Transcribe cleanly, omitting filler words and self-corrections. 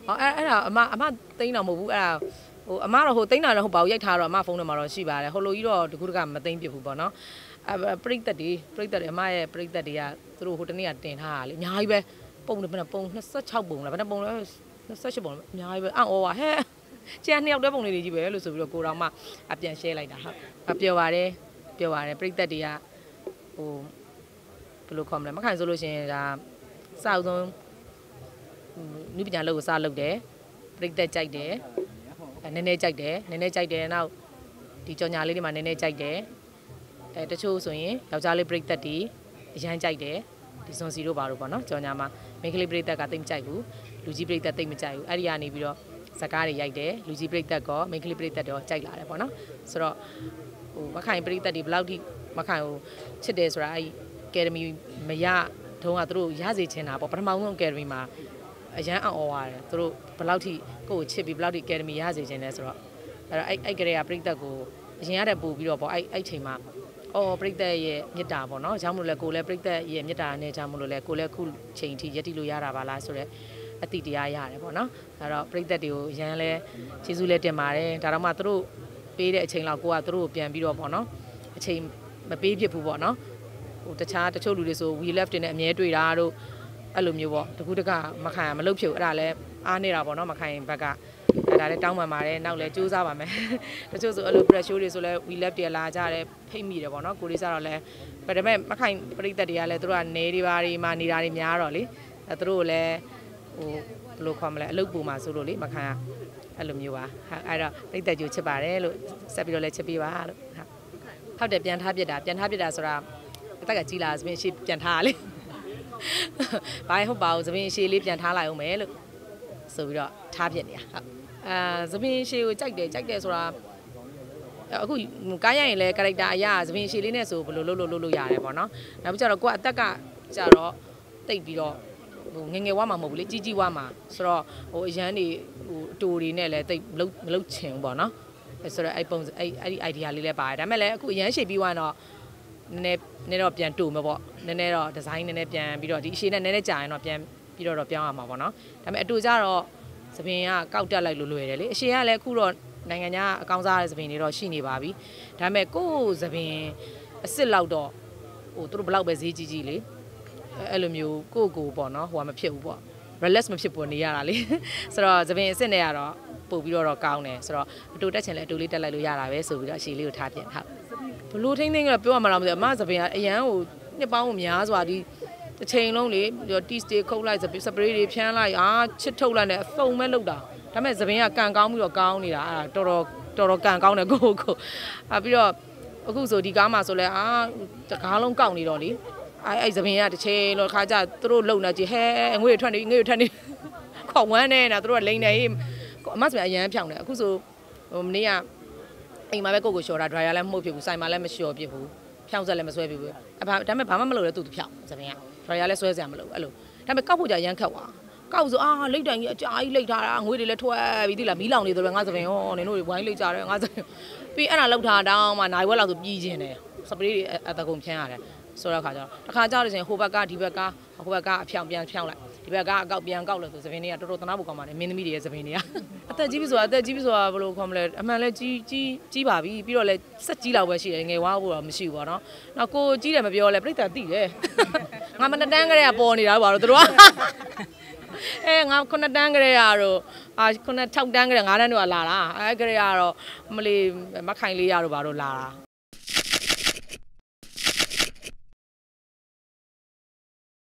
အဲ့ဒါအမသိန်းတော်မဟုတ်ဘူးအဲ့ဒါဟိုအမတော့ဟိုသိန်းတာလည်းဟိုဘာရိုက်ထားတော့အမဖုန်းနံပါတ်တော့ရှိပါတယ်ဟိုလိုကြီးတော့တကူတကမသိန်းပြဘူးပေါ့နော်ပရိသတ်တွေအမရဲ့ပရိသတ်တွေကသူတို့ဟိုတနေ့ကတင်ထားတာလေအများကြီးပဲပုံဘယ်နှပုံ26ပုံလားဘယ်နှပုံလဲ28ပုံအများကြီးပဲအော်ပါဟဲ့ကျန်2ယောက်တည်းပုံလေးတွေကြီးပဲလို့ဆိုပြီးတော့ကိုတော်မှအပြန် share လိုက်တာဟုတ်ပြောပါတယ်ပရိသတ်တွေကဟိုဘယ်လိုခေါ်မလဲမခိုင်ဆိုလို့ရှိရင်ဒါစအောင်ဆုံးနုပညာလောက်ကိုစလုပ်တယ်ပရိသတ်ကြိုက်တယ်နည်းနည်းကြိုက်တယ်နောက်ဒီကြော်ညာလေးတွေမှာနည်းနည်းကြိုက်တယ်တချို့ဆိုရင်ယောက်ျားလေးပရိသတ်တွေအရန်ကြိုက်တယ်ဒီစွန်စီတို့ဘာလို့ပေါ့နော်ကြော်ညာမှာမိန်းကလေးပရိသတ်ကတိတ်မကြိုက်ဘူးလူကြီးပရိသတ်တိတ်မကြိုက်ဘူးအဲ့ဒီကနေပြီးတော့ဇကားတွေရိုက်တယ်လူကြီးပရိသတ်ကမိန်းကလေးပရိသတ်တော့ကြိုက်လာတယ်ပေါ့နော်ဆိုတော့ဟိုမခိုင်ပရိသတ်တွေဘယ်လောက်ထိမခိုင်ကိုချစ်တယ်ဆိုတာအဲ့အကယ်ဒမီမရတုံးကသူတို့ရစေချင်တာပေါ့ပထမဆုံးအကယ်ဒမီမှာအရန်အော်ရတယ်သူတို့ဘယ်လောက်ထိကိုယ့်ကိုချစ်ပြီးဘယ်လောက်ထိအကယ်ဒမီရစေချင်လဲဆိုတော့အဲ့ကလေးကပရိသတ်ကိုအရင်ရတဲ့ပို့ပြီးတော့ပေါ့အဲ့ချိန်မှာပရိသတ်ရဲ့မေတ္တာပေါ့နော်ကြောင့်မလို့လဲကိုလည်းပရိသတ်ရဲ့မေတ္တာနဲ့ကြောင့်မလို့လဲကိုလည်းခုချိန်ထိယက်တိလို့ရတာပါလားဆိုတော့အတိတရားရတယ်ပေါ့နော်အဲ့တော့ပရိသတ်တွေကိုရန်လဲကျေးဇူးလဲတင်ပါတယ်ဒါတော့မှသူတို့ပေးတဲ့အချိန်လောက်ကိုကသူတို့ကိုပြန်ပြီးတော့ပေါ့နော်အချိန်မပေးဖြစ်ဘူးပေါ့နော်ဟိုတချို့လူတွေဆို we left တင်နဲ့အမြဲတွေ့တာတို့အဲ့လိုမျိုးပေါ့တကူတကမခိုင်မလုပ်ဖြစ်ဘူးအဲ့ဒါလဲအားနေတာပေါ့နော်မခိုင်ဘက်ကအဲ့ဒါလဲတောင်းပန်ပါတယ်နောက်လဲစူးစမ်းပါမယ်တချို့ဆိုအဲ့လို pressure တွေဆိုလဲ we left တွေလာကြတယ်ဖိတ်မိတယ်ပေါ့နော်ကိုလေးစားတော့လဲဒါပေမဲ့မခိုင်ပရိသတ်တွေကလဲသူတို့ကနေတွေပါတွေမှာနေတာတွေများတော့လေသူတို့ကိုလဲဟိုဘယ်လိုခေါ်မလဲအလုပ်ပုံမှာဆိုလို့လေမခိုင်ကအဲ့လိုမျိုးပါအဲ့တော့ပရိသတ်ကြိုချစ်ပါတယ်လို့ဆက်ပြီးတော့လဲချစ်ပေးပါလို့ဟုတ်တယ်ပြန်ထားပြစ်တာဆိုတာအသက်ကကြီးလာသမင်းရှေ့ပြန်ထားရလေဘာဟုတ်ပါဘူးသမင်းရှေ့လေးပြန်ထားလိုက်အောင်မယ်လို့ဆိုပြီးတော့ထားပြစ်နေတာဟုတ်သမင်းရှေ့ကိုကြိုက်တယ်ဆိုတာအခုကားရရင်လဲ character အရာသမင်းရှေ့လေးနဲ့ဆိုဘယ်လိုလုပ်ရတယ်ပေါ့နော်နောက်ပြီးကြတော့ကိုကအသက်ကကြတော့တိတ်ပြီးတော့ဟိုငငယ်ဝါမှာမဟုတ်ဘူးလေကြီးဝါမှာဆိုတော့ဟိုအရန်တွေဟိုအတူတွေနဲ့လဲတိတ်မလုပ်ချင်ဘူးပေါ့နော်ဆိုတော့အဲ့ပုံအဲ့ဒီ idea လေးလဲပါတယ်ဒါပေမဲ့လည်းအခုအရန်ရှေ့ပြီးသွားတော့နည်းနည်းတော့ပြန်တူမှာပေါ့နည်းနည်းတော့ design နည်းနည်းပြန်ပြီးတော့ဒီအရှိနဲ့နည်းနည်းကြာရင်တော့ပြန်ပြီးတော့ပြောင်းရမှာပေါ့နော်ဒါပေမဲ့အတူကြတော့သပင်ကကောက်တက်လိုက်လို့လွယ်တယ်လေအရှိကလည်းအခုတော့နိုင်ငံခြားအကောင်းစားတဲ့သပင်တွေတော့ရှိနေပါပြီဒါပေမဲ့ကိုယ့်သပင်အစ်စ်လောက်တော့ဟိုသူတို့ဘလောက်ပဲဈေးကြီးလေအဲ့လိုမျိုးကိုပေါ့နော်ဟိုကမဖြစ်ဘူးပေါ့ relax မဖြစ်ပေါ်နေရတာလေဆိုတော့သပင်အစ်စ်နဲ့ကတော့ပို့ပြီးတော့ကောင်းတယ်ဆိုတော့အတူတက်ချင်လဲအတူလေးတက်လိုက်လို့ရတာပဲဆိုပြီးတော့အရှိလေးကိုထားပြန်ဟုတ်ဘလို့ထိမ့်ကတော့ပြောရမှာတော့မသိဘူးအမသပင်ကအရန်ကိုနှစ်ပေါင်းကိုများစွာဒီတစ်ချိန်လုံးလေတီစတေခုတ်လိုက်စပရေးတွေဖြန်းလိုက်ချစ်ထုတ်လိုက်နဲ့အဖုံမဲ့လောက်တာဒါပေမဲ့သပင်ကကန်ကောင်းပြီးတော့ကောင်းနေတာအဲ့ဒါတော်တော်ကန်ကောင်းတယ်ကိုပြီးတော့အခုဆိုဒီကားမှာဆိုလဲတကားလုံးကောက်နေတော့လေအဲ့သပင်ကတစ်ချိန်လို့ခါကြသူတို့လုံနေကြည့်ဟဲငွေထွက်နေခေါဝမ်းနေတာသူတို့ကလိန်နေအမသပင်အရန်ဖြောင်းတယ်အခုဆိုဟိုမနေ့ကအိမ်မှာပဲကိုလျှော်တာ dryer လည်းမဟုတ်ဖြစ်ဘူးဆိုင်မှာလည်းမလျှော်ဖြစ်ဘူးဖြောင်းဆက်လည်းမဆွဲဖြစ်ဘူးဒါပေမဲ့ဘာမှမလုပ်လဲသူဖြောင်းသပင်က dryer လည်းဆွဲစရာမလိုအဲ့လိုဒါပေမဲ့ကောက်ဖို့ကြရမ်းခက်သွားကောက်ဆိုလိတ်တိုင်ကြီးအကြာကြီးလိတ်ထားတာငွေတွေလည်းထွက်ပြီးသီလားမီးလောင်နေတော့ငါသပင်ဟောနင်တို့ဝိုင်းလိတ်ကြတယ်ငါသပင်ပြီးအဲ့ဒါလောက်ထားတောင်းမှနိုင်ဝက်လောက်ဆိုပြီးချင်းတယ်စပရေးတွေအတကုံဖြန်းရတယ်ဆိုတော့ခါကျတော့တစ်ခါကြောက်လို့ရှင်ဟိုဘက်ကဒီဘက်ကအဖြောင်းပြန်ဖြောင်းလိုက်ဒီဘက်ကအကောက်ပြန်ကောက်လို့ဆိုသပင်တွေကတော်တော်သနာဖို့ကောင်းပါတယ်မင်းသမီးတွေရဲ့သပင်တွေကအသက်ကြီးပြီဆိုတာဘယ်လိုခေါ်မလဲအမှန်လဲကြီးပါပြီပြီးတော့လဲစက်ကြီးလောက်ပဲရှိတယ်ငယ်ဝါဖို့တော့မရှိဘူးပေါ့နော်နောက်ကိုကြီးတယ်မပြောလဲပြိတ္တာတိတယ်ငါမနှစ်တန်းကလေးကပေါ်နေတာဘာလို့တို့ကငါ9တန်းကလေးကတော့9 6တန်းကလေး9တန်းတို့ကလာတာအဲ့ကလေးကတော့မလီမခိုင်လေးရတော့ဘာလို့လာတာ